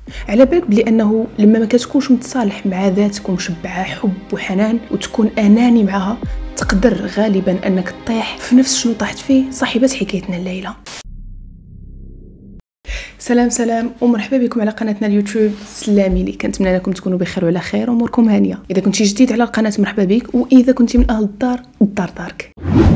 على بالك بلي انه لما ما كتكونش متصالح مع ذاتك ومشبعه حب وحنان وتكون اناني معها، تقدر غالبا انك تطيح في نفس شنو طاحت فيه صاحبه حكايتنا الليله. سلام ومرحبا بكم على قناتنا اليوتيوب سلامي لي. كنتمنى انكم تكونوا بخير وعلى خير واموركم هانيه. اذا كنتي جديد على القناه مرحبا بك، واذا كنتي من اهل الدار دارك.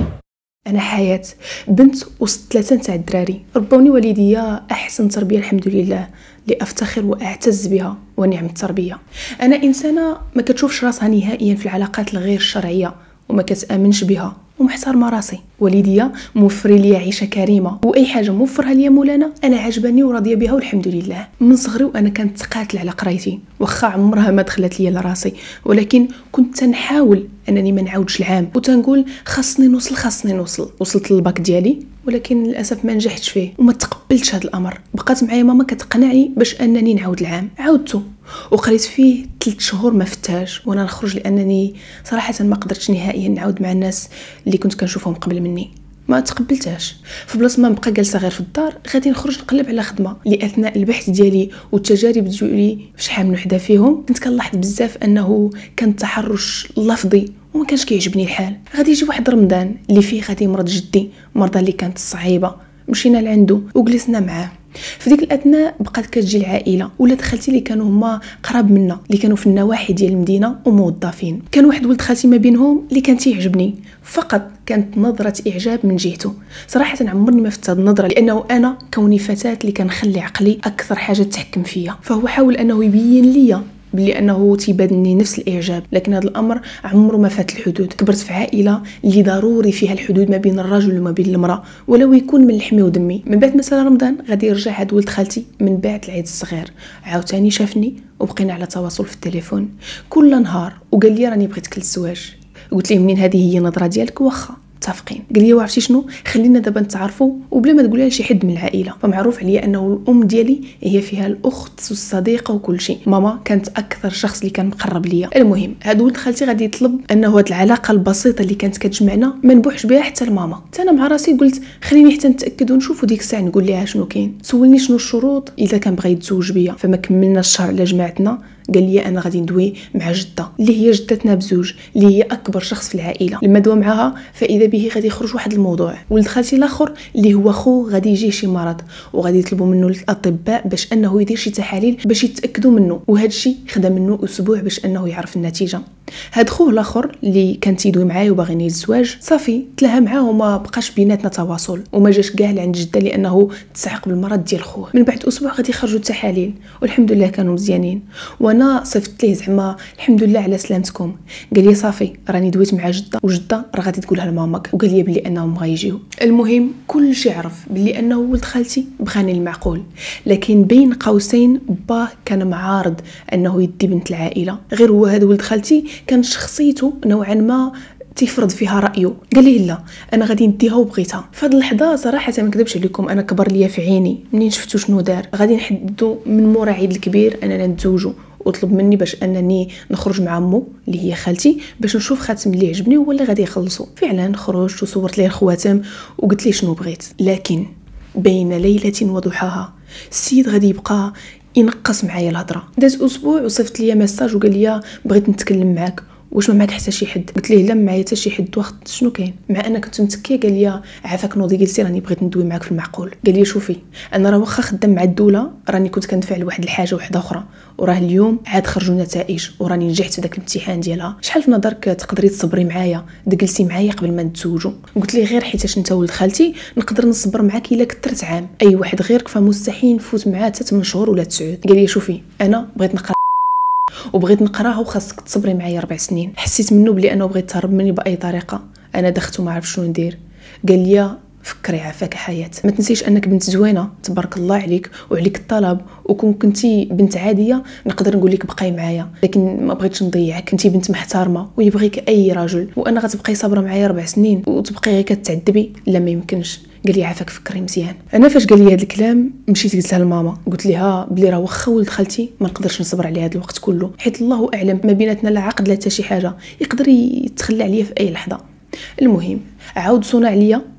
انا حياه بنت وسط 3 تاع الدراري، ربوني والديا احسن تربيه الحمد لله، اللي افتخر واعتز بها ونعم التربيه. انا انسانه ما كتشوفش راسها نهائيا في العلاقات الغير الشرعيه وما كتامنش بها ومحترمه راسي. والديا موفري لي عيشه كريمه، واي حاجه موفرها لي مولانا انا عجباني وراضيه بها والحمد لله. من صغري وانا كنت تقاتل على قرايتي، واخا عمرها ما دخلت لي لراسي، ولكن كنت تنحاول انني ما نعاودش العام وتنقول خاصني نوصل. وصلت للباك ديالي ولكن للاسف ما نجحتش فيه وما تقبلتش هذا الامر. بقات معايا ماما كتقنعني باش انني نعاود العام، عاودته وقريت فيه 3 شهور ما فتاش وانا نخرج، لانني صراحه ما قدرتش نهائيا نعاود مع الناس اللي كنت كنشوفهم قبل مني، ما تقبلتهاش. في بلاصه ما نبقى جالسه غير في الدار، غادي نخرج نقلب على خدمه اللي اثناء البحث ديالي والتجارب ديالي شحال من وحده فيهم كنت كنلاحظ بزاف انه كان التحرش لفظي وما كانش كيعجبني الحال. غادي يجي واحد رمضان اللي فيه غادي يمرض جدي، مرضى اللي كانت صعيبه، مشينا لعندو وجلسنا معاه. في ديك الاثناء بقات كتجي العائله ولاد خالتي اللي كانوا هما قراب منا، اللي كانوا في النواحي ديال المدينه وموظفين. كان واحد ولد خالتي ما بينهم اللي كان تيعجبني، فقط كانت نظره اعجاب من جهته. صراحه عمرني ما فت هذه النظره، لانه انا كوني فتاه اللي كنخلي عقلي اكثر حاجه تحكم فيا، فهو حاول انه يبين لي بلي انه تيبادلني نفس الاعجاب، لكن هذا الامر عمره ما فات الحدود. كبرت في عائله اللي ضروري فيها الحدود ما بين الرجل وما بين المراه، ولو يكون من لحمي ودمي. من بعد مثلا رمضان غادي يرجع هاد ولد خالتي من بعد العيد الصغير، عاوتاني شافني وبقينا على تواصل في التليفون كل نهار، وقال لي راني بغيتك للزواج. قلت ليه منين هذه هي النظره ديالك؟ واخا متفقين. قال لي وعرفتي شنو، خلينا دابا نتعرفوا وبلا ما تقولها لشي حد من العائله. فمعروف عليا انه الام ديالي هي فيها الاخت والصديقه وكل شيء، ماما كانت اكثر شخص اللي كان مقرب ليا. المهم هاد ولد خالتي غادي يطلب انه هاد العلاقه البسيطه اللي كانت كتجمعنا ما نبوحش بها حتى لماما. حتى انا مع راسي قلت خليني حتى نتاكد ونشوفوا ديك الساعه نقول لها شنو كاين. سولني شنو الشروط اذا كان بغى يتزوج بيا، فما كملنا الشهر على جماعتنا. قال لي انا غادي ندوي مع جده اللي هي جدتنا بزوج، اللي هي اكبر شخص في العائله. لما دوا معها فاذا به غادي يخرج واحد الموضوع، ولد خالتي الاخر اللي هو خو غادي يجي شي مرض وغادي يطلبوا منه الاطباء باش انه يدير شي تحاليل باش يتاكدوا منه، وهذا الشيء خدا منه اسبوع باش انه يعرف النتيجه. هاد خوه الاخر اللي كان تيدوي معايا وباغيني الزواج صافي تلاها معاه وما بقاش بيناتنا تواصل، وما جاش كاع لعند جده لانه تسعق بالمرض ديال خوه. من بعد اسبوع غادي يخرجوا التحاليل والحمد لله كانوا مزيانين، وانا صيفط ليه زعما الحمد لله على سلامتكم. قال لي صافي راني دويت مع جده وجده راه غادي تقولها لمامك، وقال لي بلي انهم غيجيو. المهم كل شيء عرف بلي انه ولد خالتي بغاني المعقول، لكن بين قوسين باه كان معارض انه يدي بنت العائله. غير هو هذا ولد خالتي كان شخصيته نوعا ما تفرض فيها رايه. قال لي لا انا غادي نديها وبغيتها. في هذه اللحظه صراحه ما نكذبش عليكم انا كبر ليا في عيني منين شفتو شنو دار. غادي نحددوا من مورا عيد الكبير اننا نتزوجوا، وطلب مني باش انني نخرج مع امو اللي هي خالتي باش نشوف خاتم اللي عجبني ولا غادي يخلصوا. فعلا خرجت وصورت ليه الخواتم وقلت ليه شنو بغيت، لكن بين ليله وضحاها السيد غادي يبقى ينقص معايا الهضره. داز اسبوع وصيفط ليا ميساج وقال لي بغيت نتكلم معاك، واش ما معك حتى شي حد؟ قلت ليه لا معايا حتى شي حد. وقت شنو كاين؟ مع انا كنت متكيه. قال لي عافاك نوضي جلسي راني بغيت ندوي معاك في المعقول. قال لي شوفي انا راه واخا خدام مع الدوله راني كنت كندفع لواحد الحاجه وحده اخرى، وراه اليوم عاد خرجوا النتائج وراني نجحت في داك الامتحان ديالها. شحال في نظرك تقدري تصبري معايا تجلسي معايا قبل ما نتزوجوا؟ قلت ليه غير حيتاش انت ولد خالتي نقدر نصبر معاك الا كثرت عام، اي واحد غيرك فمستحيل نفوت معاه حتى 8 شهور ولا 9. قال لي شوفي انا بغيت نقرا وبغيت نقراها وخاصك تصبري معايا 4 سنين. حسيت منه بلي انه بغيت تهرب مني باي طريقه. انا دخت وما عرف شنو ندير. قال لي فكري عافاك حياه، ما تنسيش انك بنت زوينه تبارك الله عليك وعليك الطلب، وكون كنتي بنت عاديه نقدر نقول لك بقاي معايا، لكن ما بغيتش نضيعك. كنتي بنت محترمه ويبغيك اي رجل، وانا غتبقاي صابره معايا 4 سنين وتبقي غير كتعذبي؟ لا ما يمكنش. قال لي عافاك فكري مزيان. انا فاش قال لي هذا الكلام مشيت قلتها لماما، قلت لها بلي راه واخا ولد خالتي ما نقدرش نصبر عليه هذا الوقت كله، حيت الله اعلم ما بيناتنا لا عقد لا حتى شي حاجه، يقدر يتخلى عليا في اي لحظه. المهم عاود صنع عليا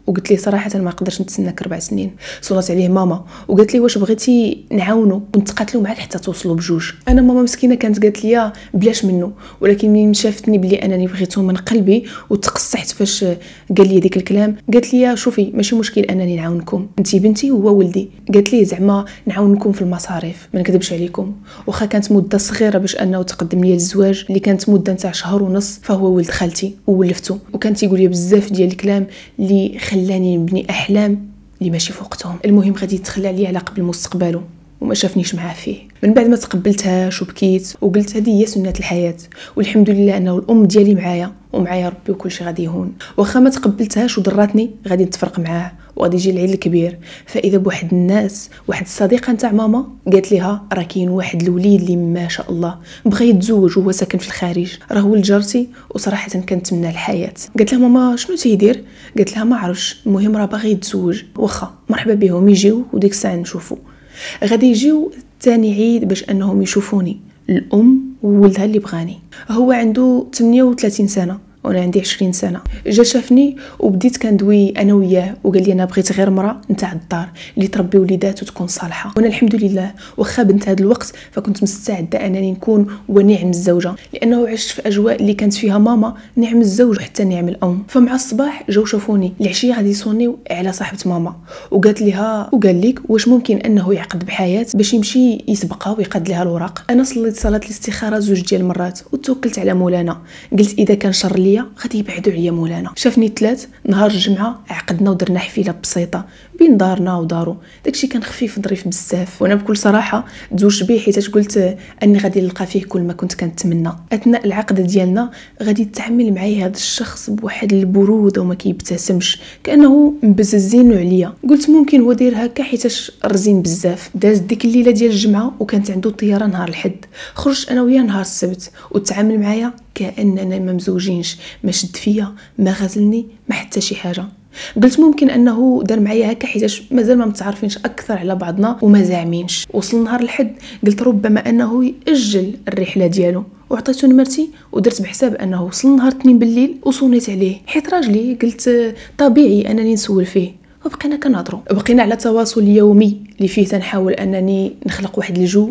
وقلت ليه صراحه ما نقدرش نتسناك 4 سنين. صونات عليه ماما وقالت لي واش بغيتي نعاونو ونتقاتلوا معاك حتى توصلوا بجوج. انا ماما مسكينه كانت قالت لي بلاش منه، ولكن ملي شافتني بلي انني بغيتو من قلبي وتقصحت فاش قال لي ديك الكلام، قالت لي شوفي ماشي مشكل انني نعاونكم، انت بنتي وهو ولدي. قالت لي زعما نعاونكم في المصاريف، ما نكذبش عليكم. واخا كانت مده صغيره باش انه تقدم لي الزواج اللي كانت مده نتاع شهر ونص، فهو ولد خالتي وولفتو، وكان تيقول لي بزاف ديال الكلام اللي خلاني نبني احلام اللي ماشي في وقتهم. المهم غادي يتخلى عليا على قبل مستقبله وما شافنيش معاه فيه. من بعد ما تقبلتهاش وبكيت وقلت هذه هي سنه الحياه، والحمد لله انه الام ديالي معايا ومعايا ربي وكل شيء غادي يهون. واخا ما تقبلتهاش وضراتني غادي نتفرق معاه وغادي يجي العيد الكبير، فاذا بواحد الناس واحد الصديقه نتاع ماما قالت ليها راه كاين واحد الوليد اللي ما شاء الله بغى يتزوج وهو ساكن في الخارج، راه ولد جارتي وصراحه كنتمنى الحياه. قالت لها ماما شنو تيدير؟ قالت لها ما عرفش، المهم راه باغي يتزوج. واخا مرحبا بهم يجيو وديك الساعه نشوفوا. غادي يجيو ثاني عيد باش انهم يشوفوني، الام وولدها اللي بغاني. هو عنده 38 سنه وانا عندي 20 سنه. جا شافني وبديت كندوي انا وياه وقال لي انا بغيت غير مراه نتاع الدار اللي تربي وليدات وتكون صالحه. وانا الحمد لله واخا بنت هذا الوقت فكنت مستعده انني نكون ونعم الزوجه، لانه عشت في اجواء اللي كانت فيها ماما نعم الزوج وحتى نعم الام. فمع الصباح جاو شافوني، العشيه غادي يصونيو على صاحبه ماما وقالت لها وقال لك واش ممكن انه يعقد بحياه باش يمشي يسبقها ويقاد لها الوراق. انا صليت صلاه الاستخاره زوج ديال المرات وتوكلت على مولانا، قلت اذا كان شر ليا غادي يبعدوا عليا مولانا. شافني الثلاث نهار الجمعه عقدنا ودرنا حفيله بسيطه بين دارنا ودارو، داكشي كان خفيف ظريف بزاف. وانا بكل صراحه تزوجت به حيت قلت اني غادي نلقى فيه كل ما كنت كنتمنى. اثناء العقد ديالنا غادي يتعامل معايا هذا الشخص بواحد البروده وما كيبتسمش كانه مبززينو عليا. قلت ممكن هو داير هكا حيتاش رزين بزاف. داز ديك الليله ديال الجمعه وكانت عنده طياره نهار الحد، خرجت انا وياه نهار السبت وتعامل معايا كاننا ما مزوجينش، ما شد فيا ما غزلني ما حتى شي حاجه. قلت ممكن انه دار معايا هكا حيتاش مازال ما متعرفينش اكثر على بعضنا وما زعمينش. وصل نهار الحد قلت ربما انه ياجل الرحله ديالو وعطيته نمرتي ودرت بحساب انه وصل نهار 2 بالليل وصونيت عليه حيت راجلي. قلت طبيعي انني نسول فيه وبقينا كنهضروا. بقينا على تواصل يومي اللي فيه تنحاول انني نخلق واحد الجو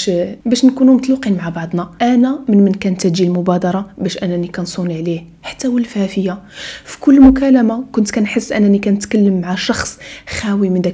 باش نكونوا متلوقين مع بعضنا. انا من كانت تجي المبادره باش انني كنصوني عليه حتى ولفها فيا. في كل مكالمه كنت كنحس انني كنتكلم مع شخص خاوي من داك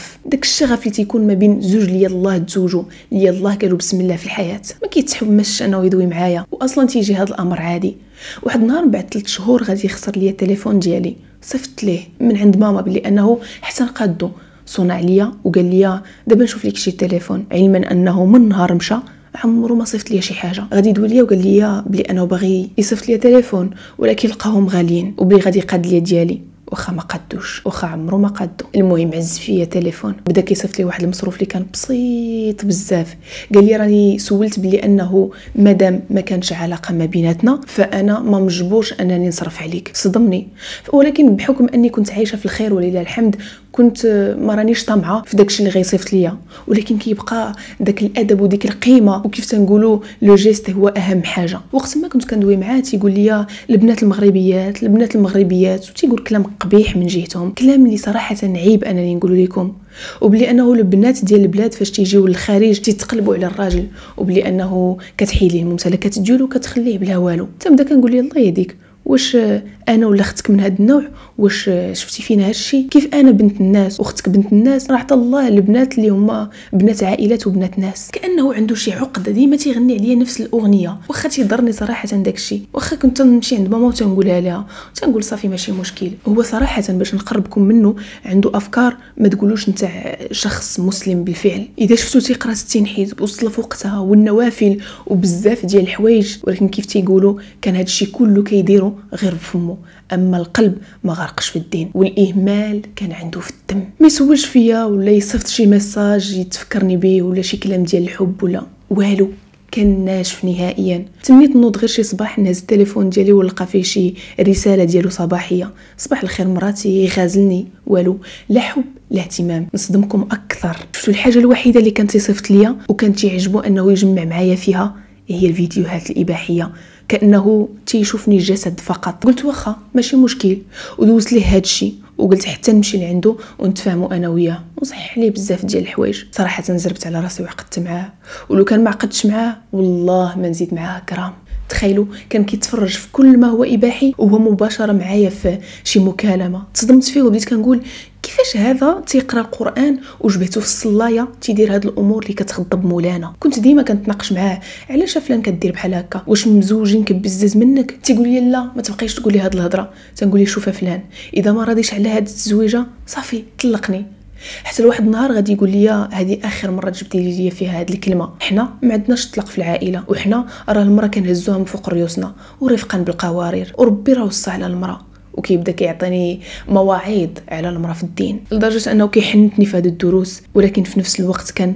الشغف اللي تيكون ما بين زوج اللي يلاه تزوجوا اللي يلاه قالوا بسم الله في الحياه، ما كيتحمسش انه يدوي معايا واصلا تيجي هذا الامر عادي. واحد النهار بعد 3 شهور غادي يخسر ليا التليفون ديالي، صيفط ليه من عند ماما بلي انه حتى نقادو. صون عليا وقال لي دابا نشوف لك شي تليفون، علما انه من نهار مشى عمرو ما صيفط لي شي حاجه. غادي يدوي ليا وقال لي بلي انه باغي يصيفط لي تليفون ولكن لقاهم غاليين وبلي غادي يقاد لي ديالي. واخا ما قادوش، واخا عمرو ما قادو. المهم عز فيا تليفون، بدا كيصيفط لي واحد المصروف اللي كان بسيط بزاف. قال لي راني سولت بلي انه مادام ما كانش علاقه ما بيناتنا فانا ما مجبورش انني نصرف عليك. صدمني، ولكن بحكم اني كنت عايشه في الخير ولله الحمد كنت ما رانيش طامعه في داكشي اللي غيصيفط ليا، ولكن كيبقى داك الادب وديك القيمه وكيف تنقولوا لو جيست هو اهم حاجه. وقت ما كنت كندوي معاه تيقول لي البنات المغربيات وتيقول كلام قبيح من جهتهم، كلام اللي صراحه عيب انني نقول لكم. وبلي انه البنات ديال البلاد فاش تيجيو للخارج تيتقلبوا على الراجل، وبلي انه كتحيلي الممتلكات ديالو كتخليه بلا والو. تنبدا كنقول لي الله يهديك، واش انا ولا اختك من هذا النوع؟ واش شفتي فينا هذا الشيء؟ كيف انا بنت الناس واختك بنت الناس؟ راه عطا الله البنات اللي هما بنات عائلات وبنات ناس. كانه عنده شي عقده ديما تيغني عليا نفس الاغنيه. واخا تيضرني صراحه داك الشيء، واخا كنت نمشي عند ماما وتنقولها لها تنقول صافي ماشي مشكل. هو صراحه باش نقربكم منه عنده افكار ما تقولوش نتاع شخص مسلم بالفعل. اذا شفتو تيقرا 60 حزب وصلى في وقتها والنوافل وبزاف ديال الحوايج، ولكن كيف تيقولوا كان هذا الشيء كله كيديرو غير بفمو، اما القلب ما غرقش في الدين والاهمال كان عنده في الدم. ما يسولش فيا ولا يصيفط شي ميساج يتفكرني به ولا شي كلام ديال الحب ولا والو، كان ناشف نهائيا. تمنيت نوض غير شي صباح نهز التليفون ديالي ولقى فيه شي رساله ديالو صباحيه: صباح الخير مراتي، غازلني والو، لا حب لا اهتمام. نصدمكم اكثر، شفتوا الحاجه الوحيده اللي كانت يصيفط ليا وكان تيعجبو انه يجمع معايا فيها هي الفيديوهات الاباحيه، كانه تيشوفني جسد فقط. قلت واخا ماشي مشكل ودوزت ليه هادشي وقلت حتى نمشي لعندو ونتفاهموا انا وياه وصحح لي بزاف ديال الحوايج. صراحه زربت على راسي وعقدت معاه، ولو كان ما عقدتش معاه والله ما نزيد معاه غرام. تخيلوا كان كيتفرج في كل ما هو اباحي وهو مباشره معايا في شي مكالمه. تصدمت فيه وبديت كنقول كيفاش هذا تيقرا القران وجبته في الصلايه تيدير هاد الامور اللي كتغضب مولانا. كنت ديما كنتناقش معاه علاش فلان كدير بحال هكا، واش مزوجين كبزاز منك؟ تيقول لي لا ما تبقيش تقول لي هاد الهضره. تنقول لي شوف فلان اذا ما راضيش على هاد التزويجه صافي طلقني. حتى لواحد النهار غادي يقول لي هذه اخر مره جبتي لي فيها هذه الكلمه، حنا ما عندناش الطلاق في العائله وحنا راه المراه كنهزوها من فوق ريوسنا ورفقا بالقوارير وربي راه وصى على المراه. وكيبدا كيعطيني مواعيظ على المراه في الدين لدرجه انه كيحنتني في هذه الدروس، ولكن في نفس الوقت كان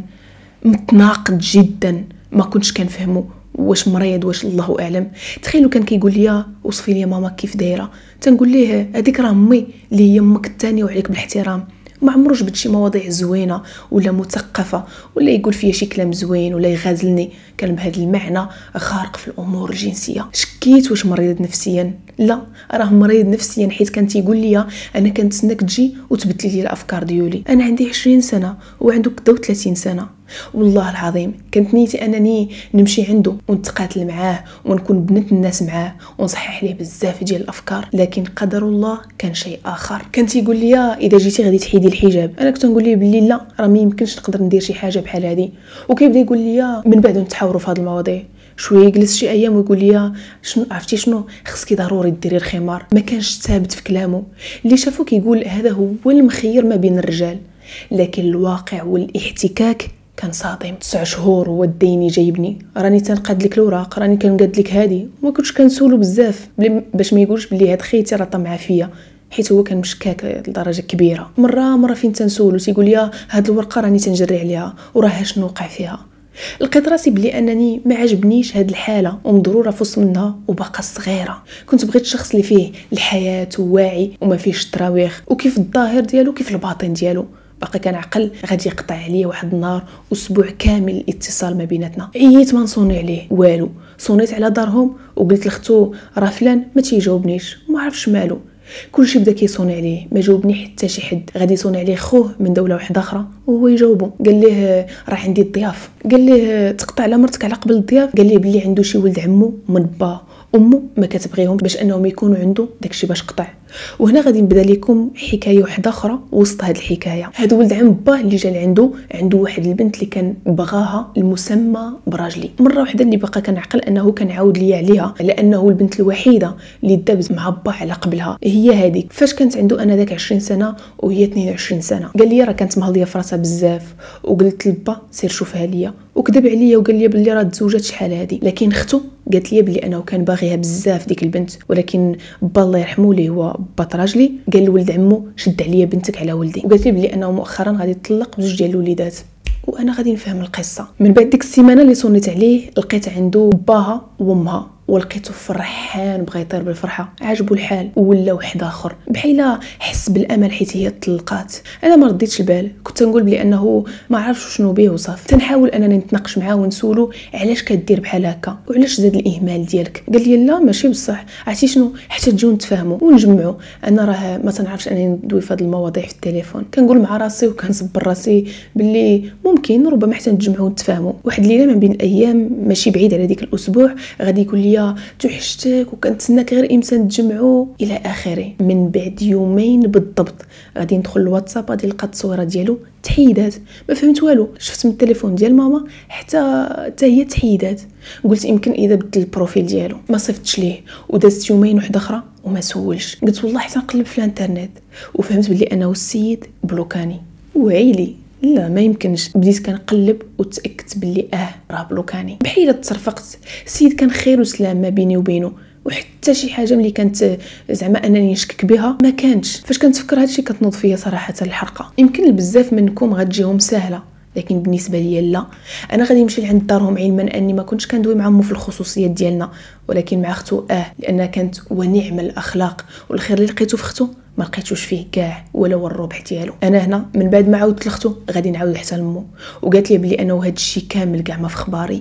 متناقض جدا. ما كنتش كنفهمه واش مريض واش الله اعلم. تخيلوا كان كيقول لي وصفي لي ماما كيف دايره، تنقول ليه هذيك راه امي اللي هي امك الثانيه وعليك بالاحترام. ما عمرو جبت شي مواضيع زوينه ولا مثقفه ولا يقول فيا شي كلام زوين ولا يغازلني. كان بهذا المعنى غارق في الامور الجنسيه. شكيت واش مريض نفسيا؟ لا راه مريض نفسيا، حيت كان تيقول لي انا كنتسناك تجي وتبدلي لي الافكار ديالي. انا عندي 20 سنه وعنده كدا 30 سنه. والله العظيم كانت نيتي انني نمشي عنده ونتقاتل معاه ونكون بنت الناس معاه ونصحح ليه بزاف ديال الافكار، لكن قدر الله كان شيء اخر. كان تيقول لي اذا جيتي غادي تحيدي الحجاب. انا كنت نقول ليه باللي لا راه ما يمكنش نقدر ندير شي حاجه بحال هذه. وكيبدا يقول لي من بعد نتحاوروا في هذه المواضيع. شويه يجلس شي ايام ويقول لي شنو عرفتي شنو خصك ضروري ديري الخمار. ما كانش ثابت في كلامه. اللي شافو كيقول هذا هو المخير ما بين الرجال، لكن الواقع والاحتكاك كان صادم. 9 شهور هو ديني جايبني، راني تنقاد لك الاوراق، راني كنقاد لك هادي. وما كنتش كنسولو بزاف باش ما يقولش بلي هاد خيتي راه طمع فيا، حيت هو كان مشكاك لدرجه كبيره. مره فين تنسولو تيقول لي هاد الورقه راني تنجري عليها وراه شنو وقع فيها. لقيت راسي بلي انني ما عجبنيش هاد الحاله ومضروره في وسط منها وباقا صغيره. كنت بغيت شخص اللي فيه الحياه وواعي وما فيهش التراويخ، وكيف الظاهر ديالو كيف الباطن ديالو. باقي كان عقل غادي يقطع عليا واحد النهار اسبوع كامل الاتصال ما بيناتنا. عييت ما نصوني عليه والو، صونيت على دارهم وقلت لختو راه فلان ما تيجاوبنيش ما عرفش مالو. كلشي بدا كيصوني عليه، ما جاوبني حتى شي حد. غادي يصوني عليه خوه من دوله واحده اخرى وهو يجاوبو. قال ليه راه عندي الضياف. قال ليه تقطع على مرتك على قبل الضياف. قال ليه بلي عنده شي ولد عمو من با امه ما كتبغيهم باش انهم يكونوا عنده داكشي باش قطع. وهنا غادي نبدا لكم حكايه واحده اخرى وسط هذه الحكايه. هذا ولد عم باه اللي جا عنده واحد البنت اللي كان بغاها المسمى براجلي. مره واحده اللي بقى كنعقل انه كان عاود لي عليها، لانه البنت الوحيده اللي دابز مع باه على قبلها هي هذيك. فاش كانت عنده انا داك 20 سنه وهي 22 سنه. قال لي راه كانت مهضيه في راسها بزاف، وقلت لبا سير شوفها ليا، وكذب عليا وقال لي بلي راه تزوجات شحال هذه. لكن اختو قالت لي بلي انه كان باغيها بزاف ديك البنت، ولكن با الله يرحمه اللي هو با راجلي قال لولد عمو شد عليا بنتك على ولدي. وقالت لي بلي انه مؤخرا غادي يطلق بجوج ديال الوليدات وانا غادي نفهم القصه. من بعد ديك السيمانه اللي صونيت عليه لقيت عنده باها وامها ولقيته فرحان بغى يطير بالفرحه، عاجبو الحال ولا واحد اخر بحال حس بالامل حيت هي طلقات. انا ما رديتش البال، كنت نقول بلي انه ما عرفش شنو بيه وصافي. تنحاول انني نتناقش معاه ونسولو علاش كدير بحال هكا وعلاش زاد الاهمال ديالك. قال لي لا ماشي بصح، عرفتي شنو حتى تجيو نتفاهموا ونجمعوا. انا راه ما تنعرفش انني ندوي في هذه المواضيع في التليفون. كنقول مع راسي وكنصبر راسي باللي ممكن ربما حتى نتجمعوا ونتفاهموا. واحد الليله من بين الايام ماشي بعيد على ديك الاسبوع غادي يقول لي توحشتك وكنتسناك غير امتى نتجمعوا الى اخره. من بعد يومين بالضبط غادي ندخل الواتساب غادي نلقى التصويره ديالو تحيدات. ما فهمت والو، شفت من التليفون ديال ماما حتى هي تحيدات. قلت يمكن اذا بدل البروفيل ديالو. ما صيفطش ليه ودازت يومين وحده اخرى وما سولش. قلت والله حتى نقلب في الانترنت وفهمت بلي انه السيد بلوكاني وعيلي. لا ما يمكنش. بديت كنقلب وتاكدت بلي راه بلوكاني. بحال تصرفقت. السيد كان خير وسلام ما بيني وبينه، وحتى شي حاجه ملي كانت زعما انني نشكك بها ما كانتش. فاش كنتفكر هادشي كتنوض فيا صراحه الحرقه. يمكن لبزاف منكم غتجيهم سهله، لكن بالنسبه ليا لا. انا غادي نمشي لعند دارهم علما اني ما كنتش كندوي مع امو في الخصوصيات ديالنا، ولكن مع اختو لانها كانت ونعم الاخلاق، والخير اللي لقيته في اختو ما لقيتوش فيه كاع ولو الربع ديالو. انا هنا من بعد ما عاودت لختو غادي نعاود حتى لمو، وقالت لي بلي انه هاد الشيء كامل كاع ما في خباري.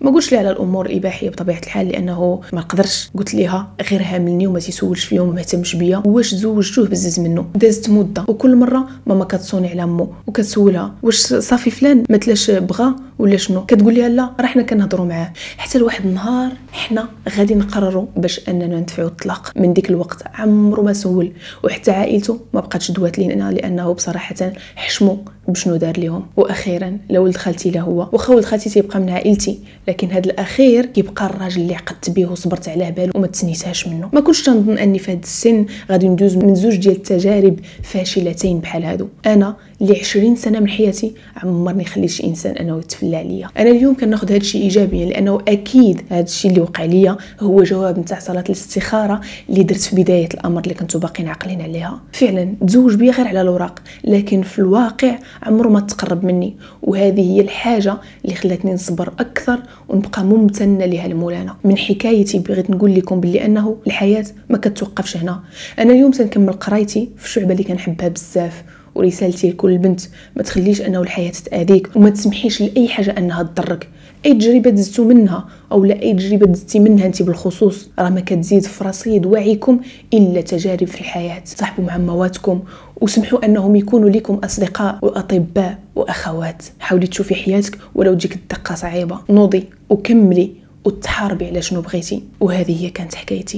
ما قلتش لها على الامور الاباحيه بطبيعه الحال، لانه ما قدرش. قلت لها غير هاملني وما تيسولش فيا وما مهتمش بيا، واش زوجتوه بزز منه. دازت مده وكل مره ماما كتصوني على امه وكتسولها واش صافي فلان مثلاش بغى ولا شنو، كتقول لها لا راه حنا كنهضروا معاه. حتى لواحد النهار حنا غادي نقرروا باش اننا ندفعوا الطلاق. من ديك الوقت عمرو ما سول، وحتى عائلته ما بقاتش دوات لينا، لانه بصراحه حشموا بشنو دار لهم. واخيرا لا ولد خالتي لا هو، واخا ولد خالتي تيبقى من عائلتي، لكن هذا الاخير كيبقى الراجل اللي عقدت به وصبرت على باله وما تسنيتهاش منه. ما كنتش تنظن اني في هذا السن غادي ندوز من زوج ديال التجارب فاشلتين بحال هادو. انا اللي 20 سنه من حياتي عمرني خليت شي انسان انه يتفلى عليا. انا اليوم كناخذ هذا الشيء ايجابيا، لانه اكيد هذا الشيء اللي وقع ليا هو جواب نتاع صلاه الاستخاره اللي درت في بدايه الامر اللي كنتو باقيين عاقلين عليها. فعلا تزوج بيا غير على الاوراق، لكن في الواقع عمره ما تقرب مني، وهذه هي الحاجه اللي خلاتني نصبر اكثر ونبقى ممتنه لها المولانا. من حكايتي بغيت نقول لكم باللي انه الحياه ما كتوقفش هنا. انا اليوم تنكمل قرايتي في الشعبه اللي كنحبها بزاف، ورسالتي لكل بنت ما تخليش انه الحياه تاذيك وما تسمحيش لاي حاجه انها تضرك. اي تجربه دزتو منها او لا اي تجربه دزتي منها انت بالخصوص راه ما كتزيد في رصيد وعيكم الا تجارب في الحياه. صاحبوا مع مواتكم وسمحوا انهم يكونوا لكم اصدقاء واطباء واخوات. حاولي تشوفي حياتك ولو تجيك الدقه صعيبه، نوضي وكملي وتحاربي على شنو بغيتي. وهذه هي كانت حكايتي،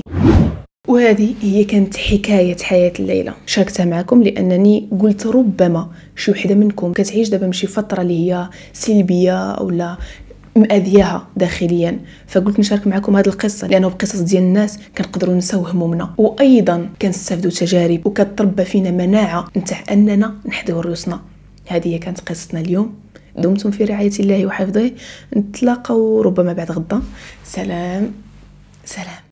وهذه هي كانت حكاية حياة الليلة. شاركتها معكم لأنني قلت ربما شي وحدة منكم كتعيش دابا مشي فترة اللي هي سلبية أو لا مأذياها داخليا، فقلت نشارك معكم هذه القصة، لأنه بقصص ديال الناس كنقدروا نساو همومنا، وأيضا كنستافدوا تجارب وكتربى فينا مناعة نتاع أننا نحذو رؤوسنا. هذه هي كانت قصتنا اليوم. دمتم في رعاية الله وحفظه. نتلاقوا ربما بعد غدا. سلام سلام.